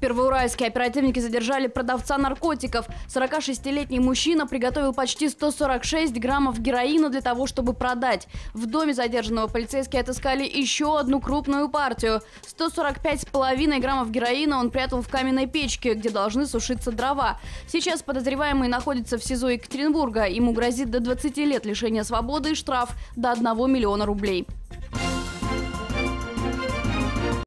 Первоуральске оперативники задержали продавца наркотиков. 46-летний мужчина приготовил почти 146 граммов героина для того, чтобы продать. В доме задержанного полицейские отыскали еще одну крупную партию. 145,5 граммов героина он прятал в каменной печке, где должны сушиться дрова. Сейчас подозреваемый находится в СИЗО Екатеринбурга. Ему грозит до 20 лет лишения свободы и штраф до 1 миллиона рублей.